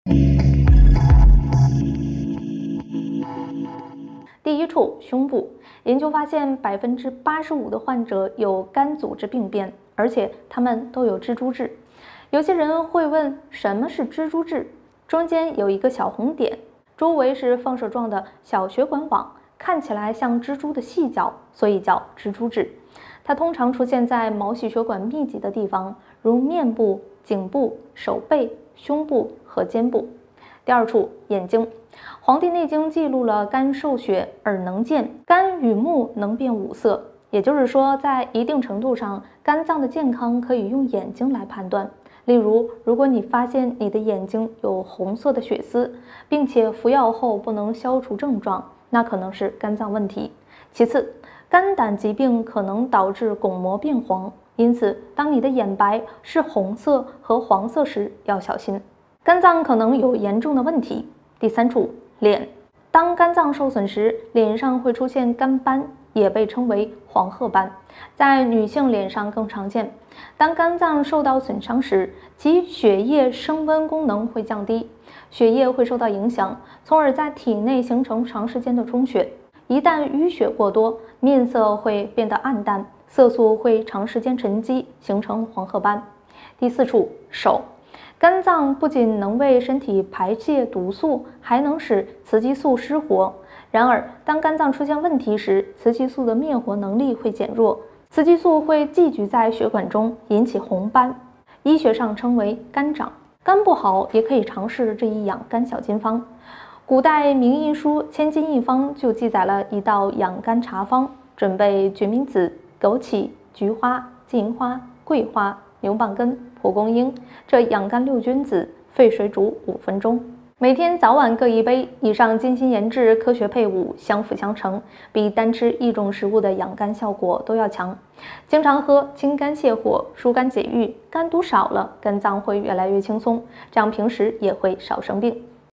第一处，胸部。研究发现，85%的患者有肝组织病变，而且他们都有蜘蛛痣。有些人会问，什么是蜘蛛痣？中间有一个小红点，周围是放射状的小血管网，看起来像蜘蛛的细脚，所以叫蜘蛛痣。它通常出现在毛细血管密集的地方，如面部、颈部、手背、胸部和肩部。第二处，眼睛。《黄帝内经》记录了肝受血，耳能见，肝与目能辨五色。也就是说，在一定程度上，肝脏的健康可以用眼睛来判断。例如，如果你发现你的眼睛有红色的血丝，并且服药后不能消除症状，那可能是肝脏问题。其次，肝胆疾病可能导致巩膜变黄，因此当你的眼白是红色和黄色时要小心，肝脏可能有严重的问题。第三处，脸。当肝脏受损时，脸上会出现肝斑，也被称为黄褐斑，在女性脸上更常见。当肝脏受到损伤时，其血液升温功能会降低，血液会受到影响，从而在体内形成长时间的充血。一旦淤血过多，面色会变得暗淡，色素会长时间沉积，形成黄褐斑。第四处，手。肝脏不仅能为身体排泄毒素，还能使雌激素失活。然而，当肝脏出现问题时，雌激素的灭活能力会减弱，雌激素会积聚在血管中，引起红斑，医学上称为肝长。肝不好，也可以尝试这一养肝小金方。古代名医书《千金一方》就记载了一道养肝茶方：准备决明子、枸杞、菊花、金银花、桂花、牛蒡根、蒲公英，这养肝六君子，沸水煮5分钟，每天早晚各1杯。以上精心研制，科学配伍，相辅相成，比单吃一种食物的养肝效果都要强。经常喝，清肝泻火，疏肝解郁，肝毒少了，肝脏会越来越轻松，这样平时也会少生病。